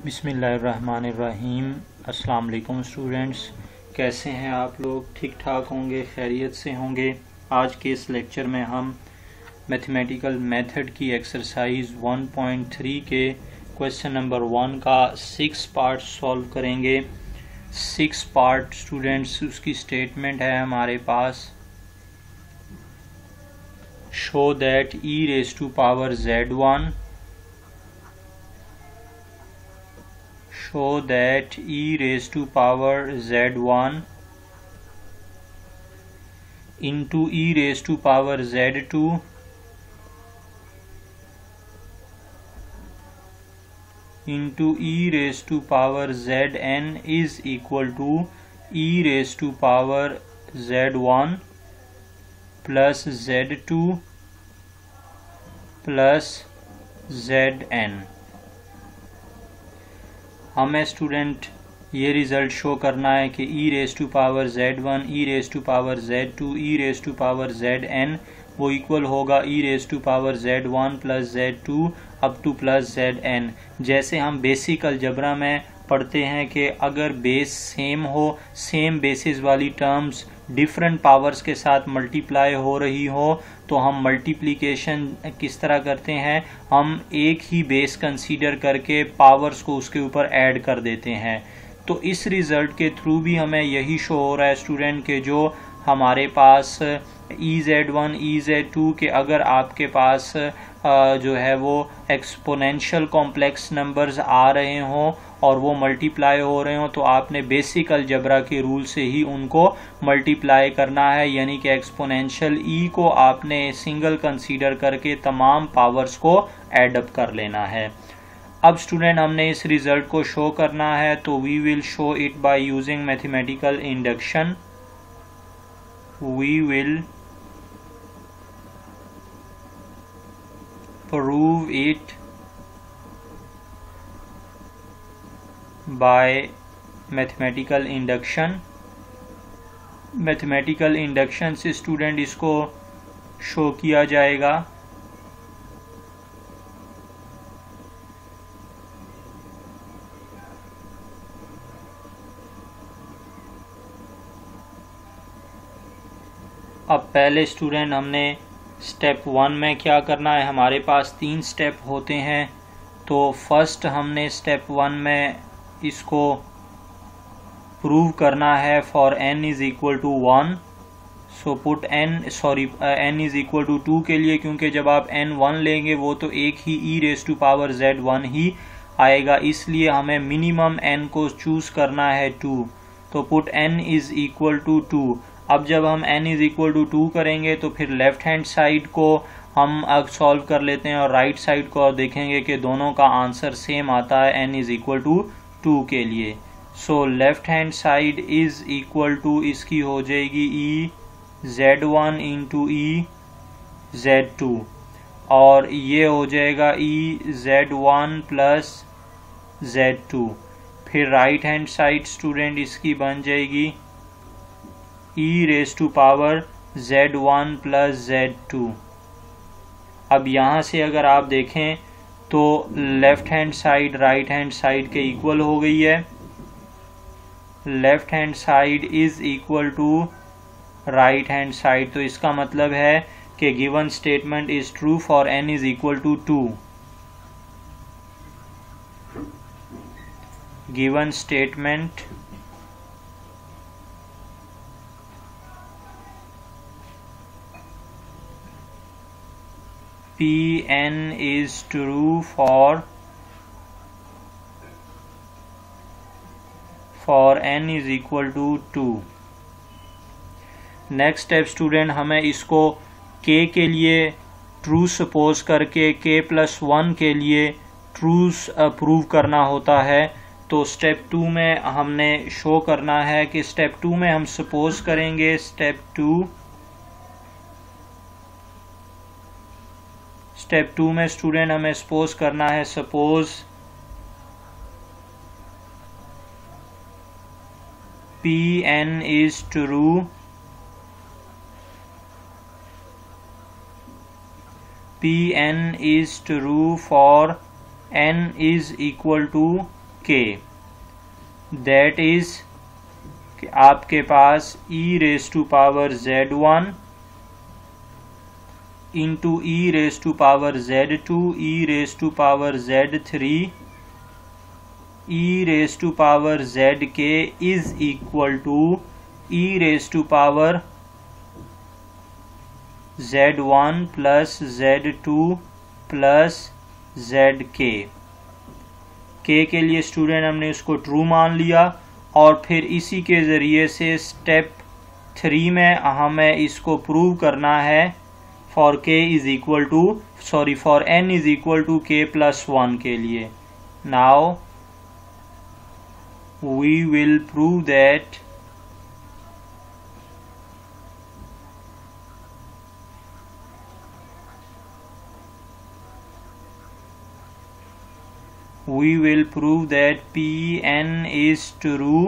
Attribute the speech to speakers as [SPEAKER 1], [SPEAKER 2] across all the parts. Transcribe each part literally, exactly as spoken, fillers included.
[SPEAKER 1] बिस्मिल्लाहिर्रहमानिर्रहीम। अस्सलाम वालेकुम स्टूडेंट्स, कैसे हैं आप लोग? ठीक ठाक होंगे, खैरियत से होंगे। आज के इस लेक्चर में हम मैथमेटिकल मेथड की एक्सरसाइज वन पॉइंट थ्री के क्वेश्चन नंबर वन का सिक्स पार्ट सॉल्व करेंगे। सिक्स पार्ट स्टूडेंट्स, उसकी स्टेटमेंट है हमारे पास, show that E raise to power Z one show that e raised to power z one into e raised to power z two into e raised to power zn is equal to e raised to power z one plus z two plus zn। हमें student ये result show करना है कि E raise to power Z one, E raise to power Z two, E raise to power Z N वो equal होगा E raise to power Z one plus Z two up to plus Z N. जैसे हम basic algebra में पढ़ते हैं कि अगर base same हो, सेम बेसिस वाली टर्म्स डिफरेंट पावर्स के साथ मल्टीप्लाई हो रही हो, तो हम मल्टीप्लिकेशन किस तरह करते हैं, हम एक ही बेस कंसीडर करके पावर्स को उसके ऊपर ऐड कर देते हैं। तो इस रिज़ल्ट के थ्रू भी हमें यही शो हो रहा है स्टूडेंट के जो हमारे पास E Z one E Z two के अगर आपके पास जो है वो एक्सपोनेंशियल कॉम्प्लेक्स नंबर्स आ रहे हों और वो मल्टीप्लाई हो रहे हो, तो आपने बेसिक अलजबरा के रूल से ही उनको मल्टीप्लाई करना है, यानी कि एक्सपोनेंशियल ई को आपने सिंगल कंसीडर करके तमाम पावर्स को एडअप कर लेना है। अब स्टूडेंट हमने इस रिजल्ट को शो करना है, तो we will show it by using mathematical induction. We will prove it by mathematical induction. Mathematical induction से स्टूडेंट इसको शो किया जाएगा। अब पहले स्टूडेंट हमने स्टेप वन में क्या करना है, हमारे पास तीन स्टेप होते हैं। तो फर्स्ट हमने स्टेप वन में इसको प्रूव करना है for n is equal to one. So put n sorry n is equal to two के लिए, क्योंकि जब आप n वन लेंगे वो तो एक ही e raise to power z one ही आएगा, इसलिए हमें मिनिमम n को चूज करना है टू। तो put n is equal to two. अब जब हम n is equal to two करेंगे तो फिर लेफ्ट हैंड साइड को हम अब सॉल्व कर लेते हैं और राइट साइड को और देखेंगे कि दोनों का आंसर सेम आता है n is equal to two के लिए। So left hand side is equal to इसकी हो जाएगी E Z one into E Z two, और ये हो जाएगा E Z one plus Z two. फिर राइट हैंड साइड स्टूडेंट इसकी बन जाएगी E raise to power Z one plus Z two. अब यहाँ से अगर आप देखें तो left hand side right hand side के इक्वल हो गई है। Left hand side is equal to right hand side, तो इसका मतलब है कि given statement is true for n is equal to two. Given statement Pn is true for for n is equal to two. Next step student हमें इसको k के लिए true suppose करके k प्लस वन के लिए true prove करना होता है। तो स्टेप टू में हमने शो करना है कि स्टेप टू में हम सपोज करेंगे स्टेप टू स्टेप टू में स्टूडेंट हमें सपोज करना है, suppose Pn is true Pn is true for n is equal to k, that is कि आपके पास e raise to power Z one into E raise to power Z two, E raise to power Z three, e raise to power Z K is equal to e raise to power Z one plus Z two plus Z K. K के लिए student हमने उसको true मान लिया और फिर इसी के ज़रिए से स्टेप थ्री में हमें इसको प्रूव करना है for K is equal to sorry for N is equal to के प्लस वन के लिए। Now we will prove that we will prove that Pn is true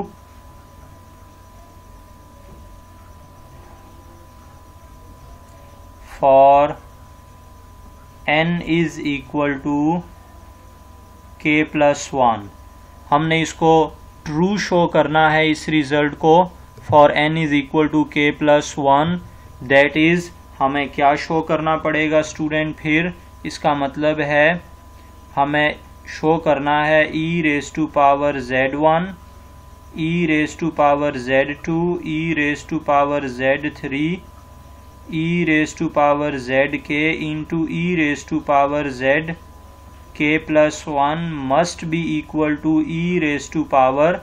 [SPEAKER 1] for n is equal to k plus one. हमने इसको true show करना है इस result को for n is equal to k plus one. That is हमें क्या show करना पड़ेगा स्टूडेंट, फिर इसका मतलब है हमें शो करना है e raise to power Z one, e raise to power Z two, e raise to power Z three, e raise to power Z k into e raise to power Z k plus one must be equal to e raise to power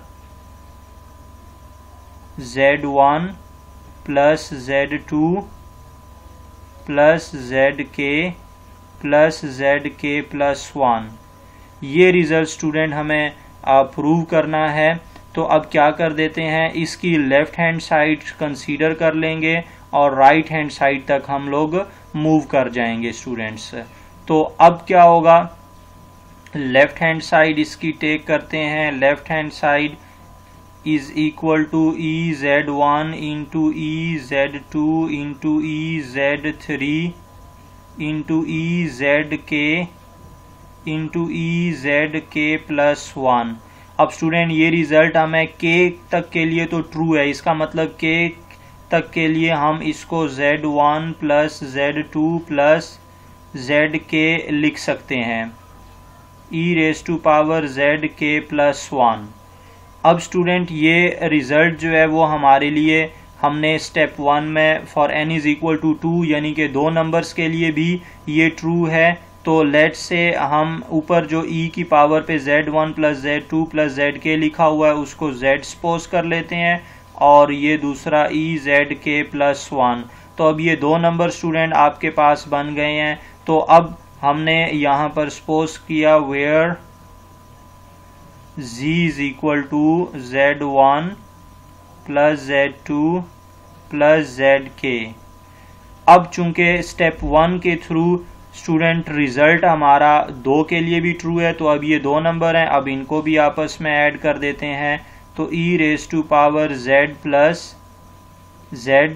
[SPEAKER 1] Z one plus Z two plus Z k plus Z k plus one. ये result student हमें prove करना है। तो अब क्या कर देते हैं, इसकी लेफ्ट हैंड साइड कंसीडर कर लेंगे और राइट हैंड साइड तक हम लोग मूव कर जाएंगे स्टूडेंट्स। तो अब क्या होगा, लेफ्ट हैंड साइड इसकी टेक करते हैं। Left hand side is equal to e Z one into E Z two into E z three into E z k into E z k plus one. अब student ये result हमें के तक के लिए तो ट्रू है, इसका मतलब के तक के लिए हम इसको z one plus Z two plus Z k लिख सकते हैं, e raise to power Z k plus one. अब स्टूडेंट ये रिजल्ट जो है वो हमारे लिए हमने स्टेप वन में for N is equal to two यानी कि दो नंबर्स के लिए भी ये ट्रू है। तो लेट से हम ऊपर जो e की पावर पे z one plus Z two plus Z k लिखा हुआ है उसको z सपोज कर लेते हैं और ये दूसरा e z k plus one. तो अब ये दो नंबर स्टूडेंट आपके पास बन गए हैं। तो अब हमने यहाँ पर सपोज किया where z is equal to z one plus Z two plus Z k. अब चूंकि स्टेप वन के थ्रू स्टूडेंट रिजल्ट हमारा दो के लिए भी ट्रू है, तो अब ये दो नंबर हैं, अब इनको भी आपस में ऐड कर देते हैं। तो e raise to power z plus Z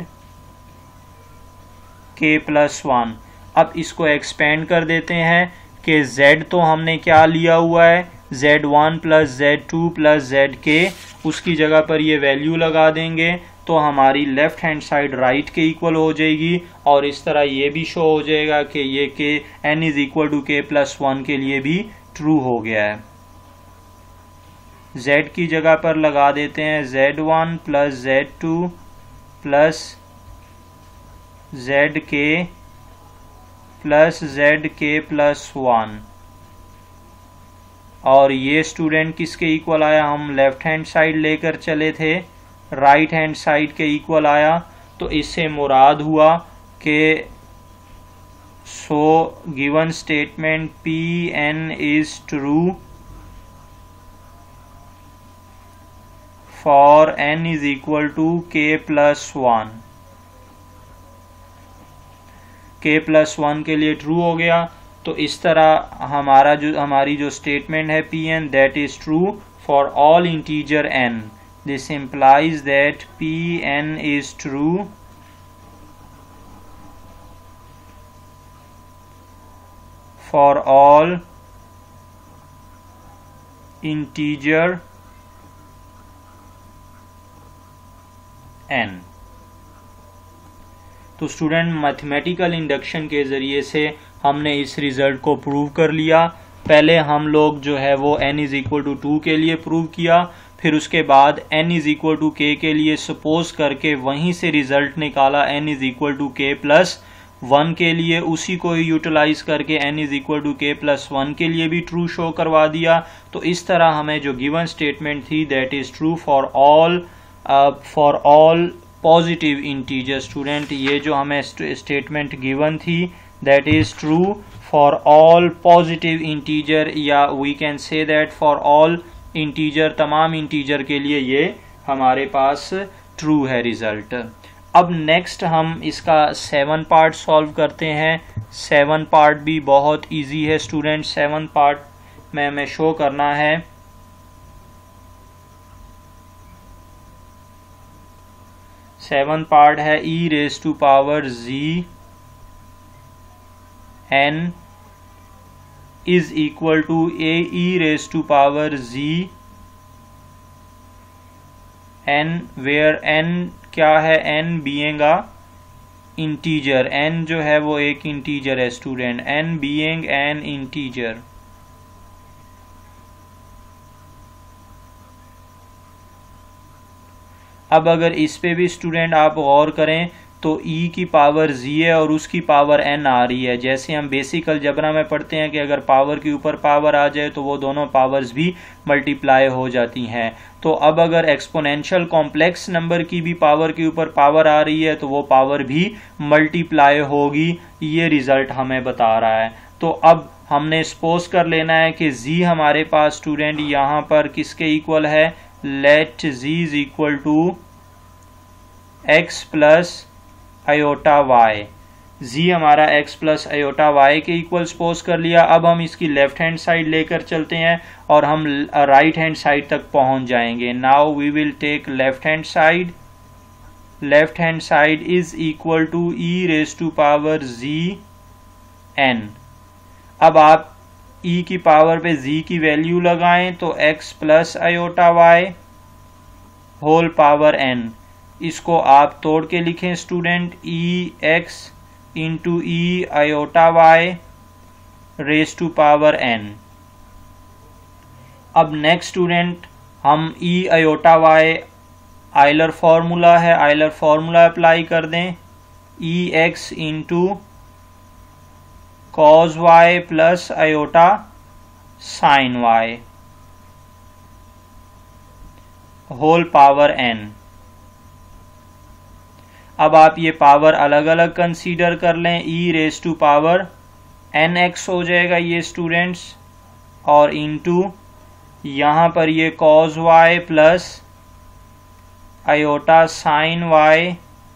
[SPEAKER 1] k plus one. अब इसको एक्सपेंड कर देते हैं कि z तो हमने क्या लिया हुआ है, z one plus Z two plus Z k, उसकी जगह पर ये वैल्यू लगा देंगे तो हमारी लेफ्ट हैंड साइड राइट के इक्वल हो जाएगी और इस तरह ये भी शो हो जाएगा कि ये के एन इज इक्वल टू के प्लस वन के लिए भी ट्रू हो गया है। z की जगह पर लगा देते हैं z one plus Z two plus Z k plus Z k plus one. और ये स्टूडेंट किसके इक्वल आया, हम लेफ्ट हैंड साइड लेकर चले थे, राइट हैंड साइड के इक्वल आया। तो इससे मुराद हुआ कि so given statement P n is true for N is equal to के plus one. K plus one के लिए ट्रू हो गया। तो इस तरह हमारा जो हमारी जो स्टेटमेंट है P n that is true for all integer n. This implies that P n is true for all integer n। तो स्टूडेंट मैथमेटिकल इंडक्शन के ज़रिए से हमने इस रिज़ल्ट को प्रूव कर लिया। पहले हम लोग जो है वो n is equal to two के लिए प्रूव किया, फिर उसके बाद n इज इक्वल टू के के लिए सपोज करके वहीं से रिज़ल्ट निकाला n इज इक्वल टू के प्लस वन के लिए, उसी को ही यूटिलाइज करके n इज इक्वल टू के प्लस वन के लिए भी ट्रू शो करवा दिया। तो इस तरह हमें जो गिवन स्टेटमेंट थी that is true for all for all positive integer. Student ये जो हमें स्टेटमेंट गिवन थी that is true for all positive integer, या we can say that for all integer, तमाम इंटीजर के लिए ये हमारे पास ट्रू है रिजल्ट। अब नेक्स्ट हम इसका सेवन पार्ट सॉल्व करते हैं। सेवन पार्ट भी बहुत इजी है स्टूडेंट। सेवन पार्ट में हमें शो करना है सेवन पार्ट है e raise to power z n is equal to a e raise to power z n, where n क्या है, एन बीइंग अ इंटीजर। एन जो है वो एक इंटीजर है student, n being an integer. अब अगर इस पे भी स्टूडेंट आप गौर करें तो e की पावर z है और उसकी पावर n आ रही है। जैसे हम बेसिक अलजबरा में पढ़ते हैं कि अगर पावर के ऊपर पावर आ जाए तो वो दोनों पावर्स भी मल्टीप्लाई हो जाती हैं। तो अब अगर एक्सपोनेंशियल कॉम्प्लेक्स नंबर की भी पावर के ऊपर पावर आ रही है तो वो पावर भी मल्टीप्लाई होगी, ये रिजल्ट हमें बता रहा है। तो अब हमने सपोज कर लेना है कि z हमारे पास स्टूडेंट यहाँ पर किसके इक्वल है, let z is equal to x plus iota y। z हमारा x प्लस आयोटा y के इक्वल सपोज कर लिया। अब हम इसकी लेफ्ट हैंड साइड लेकर चलते हैं और हम राइट हैंड साइड तक पहुंच जाएंगे। Now we will take left hand side. Left hand side is equal to e raise to power z n। अब आप e की पावर पे z की वैल्यू लगाएं तो x plus iota y whole power n। इसको आप तोड़ के लिखें student, e x into e iota y raise to power n. अब नेक्स्ट स्टूडेंट हम e iota y Euler formula है, आइलर फॉर्मूला अप्लाई कर दें, e x into cos y plus iota sine y whole power n. अब आप ये power अलग अलग कंसीडर कर लें, e raise to power n x हो जाएगा ये स्टूडेंट्स, और इंटू यहाँ पर ये cos y plus iota sine y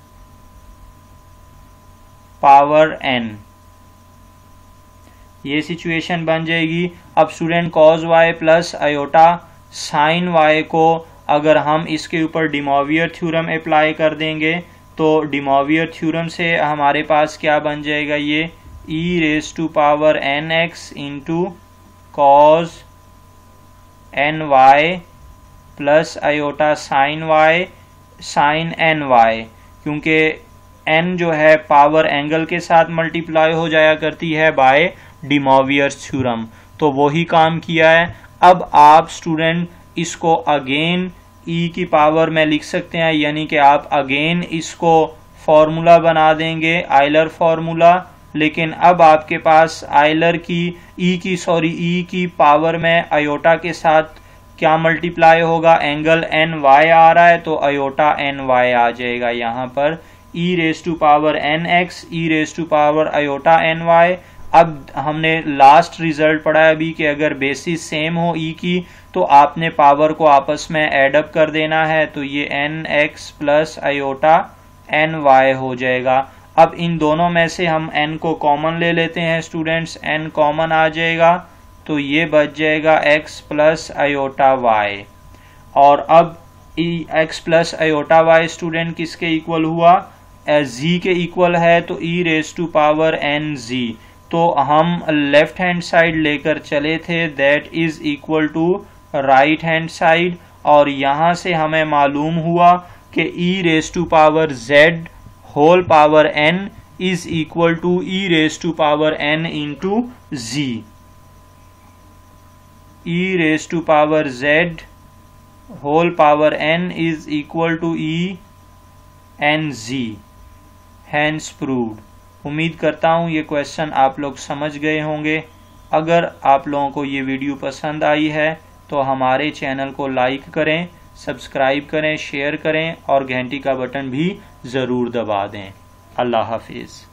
[SPEAKER 1] power n, ये सिचुएशन बन जाएगी। अब student cos y plus iota sine y को अगर हम इसके ऊपर डिमोवियर थ्योरम अप्लाई कर देंगे तो डिमोवियर थ्योरम से हमारे पास क्या बन जाएगा, ये e raise to power n x into cos n y plus iota sine y sine n y, क्योंकि n जो है पावर एंगल के साथ मल्टीप्लाई हो जाया करती है बाय डिमोवियर थ्योरम, तो वही काम किया है। अब आप स्टूडेंट इसको अगेन e की पावर में लिख सकते हैं, यानी कि आप अगेन इसको फॉर्मूला बना देंगे आइलर फॉर्मूला, लेकिन अब आपके पास आइलर की e की सॉरी e की पावर में आयोटा के साथ क्या मल्टीप्लाई होगा, एंगल एन वाई आ रहा है तो आयोटा एन वाई आ जाएगा यहाँ पर, e raise to power n x e raise to power iota n y. अब हमने लास्ट रिजल्ट पढ़ा है अभी कि अगर बेसिस सेम हो e की तो आपने पावर को आपस में एडअप कर देना है, तो ये n x plus iota n y हो जाएगा। अब इन दोनों में से हम n को कॉमन ले लेते हैं स्टूडेंट्स, n कॉमन आ जाएगा तो ये बच जाएगा x प्लस आयोटा वाई, और अब x plus iota y student किसके इक्वल हुआ, z के इक्वल है तो e raise to power n z, तो हम लेफ्ट हैंड साइड लेकर चले थे that is equal to right hand side, और यहां से हमें मालूम हुआ कि e raise to power z whole power n is equal to E raise to power n into z. E raise to power z whole power n is equal to e n z. Hence proved. उम्मीद करता हूं ये question आप लोग समझ गए होंगे। अगर आप लोगों को ये वीडियो पसंद आई है तो हमारे चैनल को लाइक करें, सब्सक्राइब करें, शेयर करें और घंटी का बटन भी ज़रूर दबा दें। अल्लाह हाफिज़।